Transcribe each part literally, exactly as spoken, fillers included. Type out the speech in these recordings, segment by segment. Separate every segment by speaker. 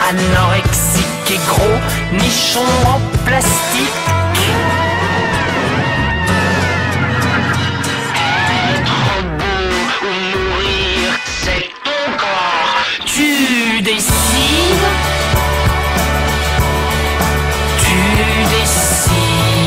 Speaker 1: anorexique et gros, nichon en plastique. Être beau ou mourir, c'est ton corps. Tu décides. Tu décides.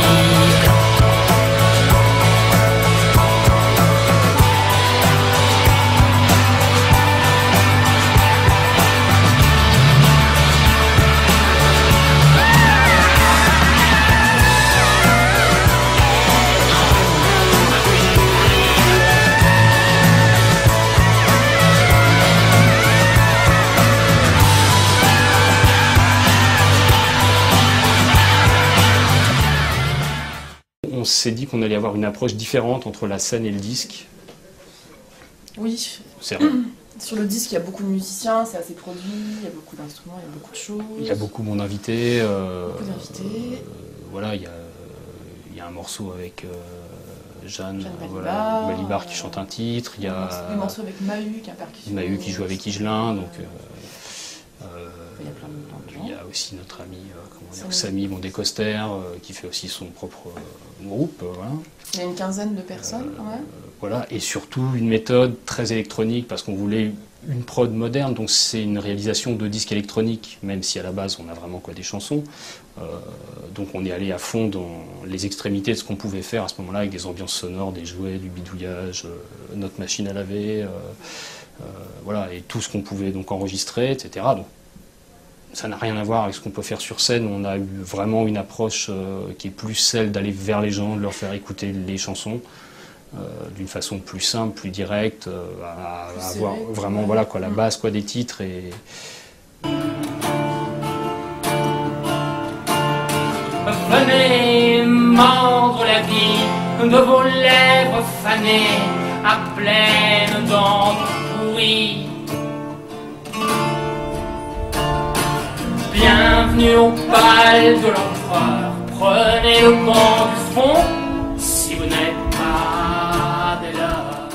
Speaker 2: On s'est dit qu'on allait avoir une approche différente entre la scène et le disque.
Speaker 3: Oui.
Speaker 2: C'est vrai.
Speaker 3: Sur le disque, il y a beaucoup de musiciens, c'est assez produit, il y a beaucoup d'instruments, il y a beaucoup de choses.
Speaker 2: Il y a beaucoup mon invité. Euh,
Speaker 3: beaucoup d'invités.
Speaker 2: Euh, voilà, il y, a, il y a un morceau avec euh, Jeanne,
Speaker 3: Jeanne Balibar,
Speaker 2: voilà, Balibar qui
Speaker 3: euh,
Speaker 2: chante un titre. Il y a
Speaker 3: un morceau avec Mahu qui est un percussion.
Speaker 2: Mahu qui joue avec Higelin. Donc, euh, euh,
Speaker 3: il y a plein de, plein de gens.
Speaker 2: Il y a aussi notre ami euh, comment dire,
Speaker 3: Samy,
Speaker 2: Samy Mondécoster euh, qui fait aussi son propre euh, groupe. Euh, voilà.
Speaker 3: Il y a une quinzaine de personnes.
Speaker 2: Euh,
Speaker 3: ouais.
Speaker 2: Voilà, et surtout une méthode très électronique parce qu'on voulait une prod moderne, donc c'est une réalisation de disques électroniques, même si à la base on a vraiment quoi des chansons. Euh, donc on est allé à fond dans les extrémités de ce qu'on pouvait faire à ce moment-là avec des ambiances sonores, des jouets, du bidouillage, euh, notre machine à laver, euh, euh, voilà, et tout ce qu'on pouvait donc enregistrer, et cetera. Donc, ça n'a rien à voir avec ce qu'on peut faire sur scène. On a eu vraiment une approche euh, qui est plus celle d'aller vers les gens, de leur faire écouter les chansons. Euh, d'une façon plus simple, plus directe, euh, à, à avoir vraiment voilà, quoi, la base quoi, des titres. Et...
Speaker 1: Venez mordre la vie de vos lèvres fanées à pleines dents pourries. Bienvenue au bal de l'empereur, prenez le banc du fond si vous n'êtes pas dès là.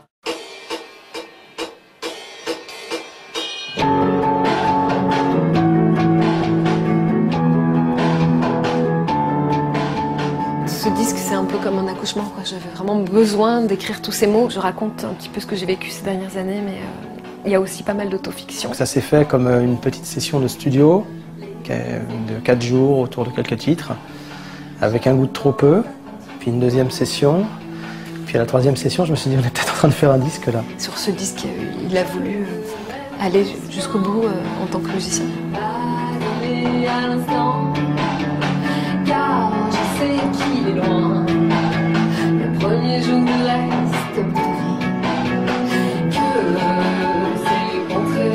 Speaker 4: Ce disque, c'est un peu comme un accouchement, quoi. J'avais vraiment besoin d'écrire tous ces mots. Je raconte un petit peu ce que j'ai vécu ces dernières années, mais euh, il y a aussi pas mal d'autofiction.
Speaker 5: Ça s'est fait comme une petite session de studio de quatre jours autour de quelques titres, avec un goût de trop peu, puis une deuxième session, puis à la troisième session, je me suis dit on est peut-être en train de faire un disque là.
Speaker 4: Sur ce disque, il a voulu aller jusqu'au bout euh, en tant que musicien. À l'instant, car je sais qu'il est loin, le premier jour de reste de vie, que ces contrées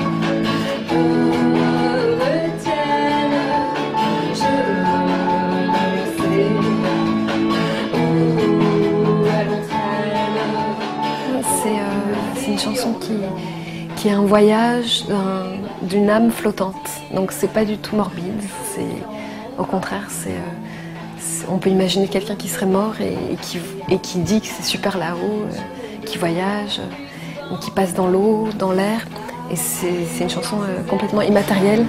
Speaker 4: me retiennent, je le sais, où elle m'entraîne. C'est euh, c'est une chanson qui, qui est un voyage d'une âme flottante, donc c'est pas du tout morbide, c'est au contraire, c'est, euh, on peut imaginer quelqu'un qui serait mort et, et, qui, et qui dit que c'est super là-haut, euh, qui voyage, euh, qui passe dans l'eau, dans l'air. Et c'est une chanson euh, complètement immatérielle.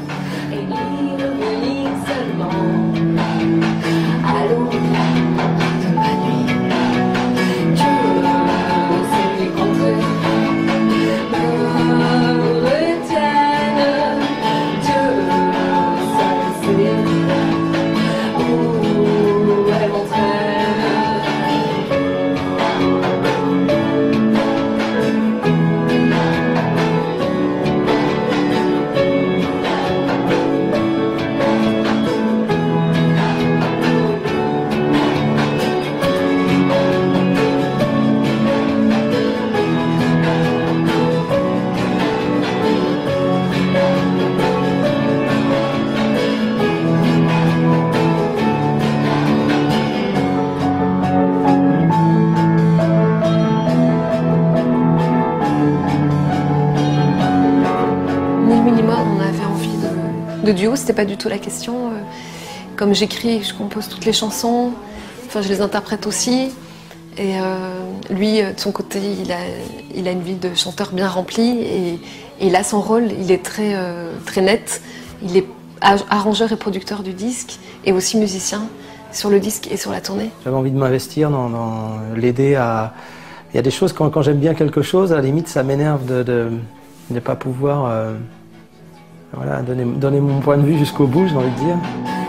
Speaker 4: De duo, c'était pas du tout la question. Comme j'écris, je compose toutes les chansons, enfin je les interprète aussi. Et euh, lui, de son côté, il a, il a une vie de chanteur bien remplie et, Et là, son rôle, il est très, euh, très net. Il est arrangeur et producteur du disque et aussi musicien sur le disque et sur la tournée.
Speaker 5: J'avais envie de m'investir, dans, dans l'aider à... Il y a des choses, quand, quand j'aime bien quelque chose, à la limite, ça m'énerve de ne pas pouvoir euh, voilà, donner, donner mon point de vue jusqu'au bout, j'ai envie de dire.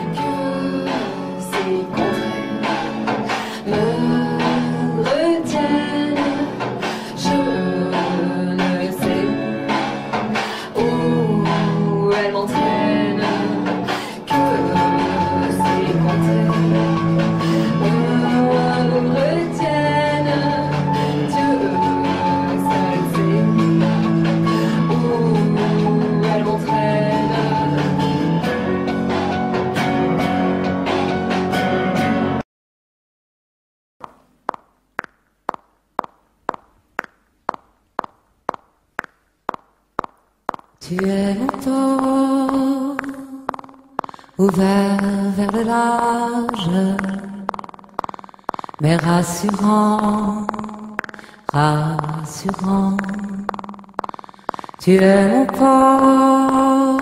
Speaker 6: Tu es mon port, ouvert vers le large, mais rassurant, rassurant. Tu es mon port,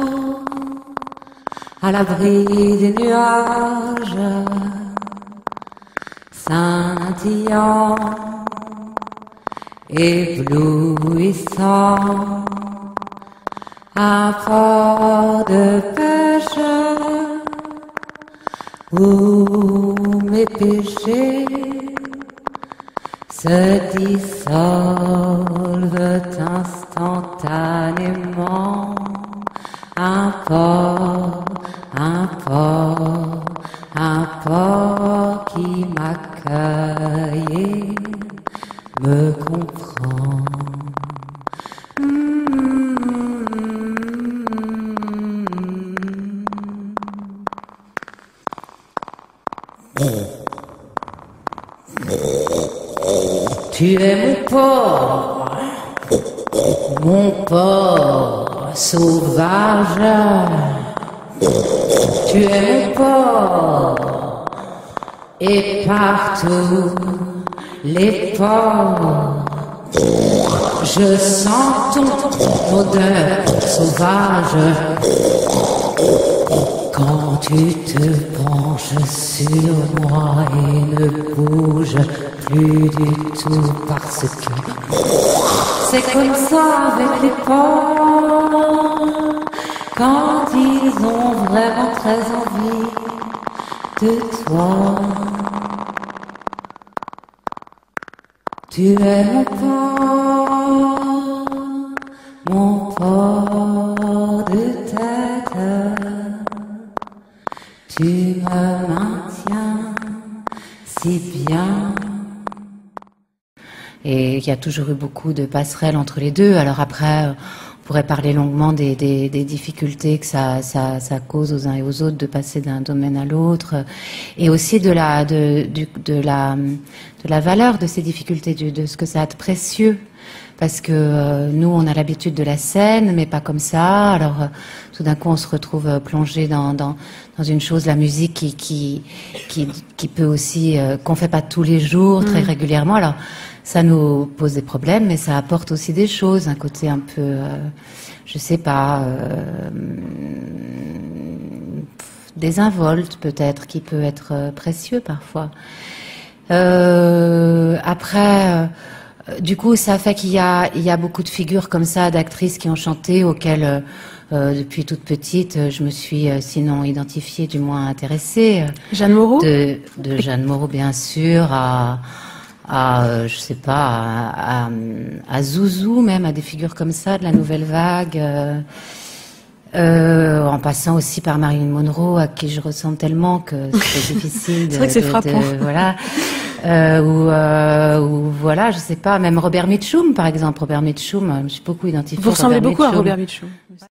Speaker 6: à l'abri des nuages, scintillant, éblouissant. Un port de pêche où mes péchés se dissolvent instantanément. Un port, un port, un port qui m'accueille et me comprend. Tu es mon port, mon port sauvage. Tu es mon port, et partout les ports, je sens ton odeur sauvage. Quand tu te penches sur moi et ne bouges plus du tout parce que c'est comme ça avec les porcs quand ils ont vraiment très envie de toi. Tu es mon port, mon port de tête. Tu me maintiens si bien. Et il y a toujours eu beaucoup de passerelles entre les deux. Alors après, on pourrait parler longuement des, des, des difficultés que ça, ça, ça cause aux uns et aux autres de passer d'un domaine à l'autre, et aussi de la, de, de, de, la, de la valeur de ces difficultés, de, de ce que ça a de précieux. Parce que euh, nous, on a l'habitude de la scène, mais pas comme ça. Alors, euh, tout d'un coup, on se retrouve euh, plongé dans, dans, dans une chose, la musique, qui, qui, qui, qui peut aussi, euh, qu'on fait pas tous les jours, mmh. très régulièrement. Alors, ça nous pose des problèmes, mais ça apporte aussi des choses, un côté un peu, euh, je sais pas, euh, désinvolte peut-être, qui peut être euh, précieux parfois. Euh, après. Euh, Du coup, ça fait qu'il y a, il y a beaucoup de figures comme ça, d'actrices qui ont chanté, auxquelles, euh, depuis toute petite, je me suis, euh, sinon identifiée, du moins intéressée.
Speaker 3: Jeanne Moreau.
Speaker 6: De, de Jeanne Moreau, bien sûr, à, à euh, je sais pas, à, à, à Zouzou même, à des figures comme ça, de la nouvelle vague. Euh, Euh, en passant aussi par Marilyn Monroe, à qui je ressemble tellement que c'est difficile de...
Speaker 3: C'est vrai que c'est
Speaker 6: de,
Speaker 3: frappant.
Speaker 6: De, voilà. Euh, ou, euh, ou voilà, je sais pas, même Robert Mitchum, par exemple. Robert Mitchum, je me suis beaucoup identifiée.
Speaker 3: Vous ressemblez
Speaker 6: Robert
Speaker 3: beaucoup
Speaker 6: Mitchum.
Speaker 3: à Robert Mitchum.